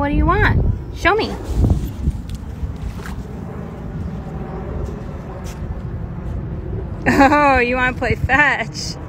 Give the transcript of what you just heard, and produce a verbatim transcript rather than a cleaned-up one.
what do you want? Show me. Oh, you want to play fetch?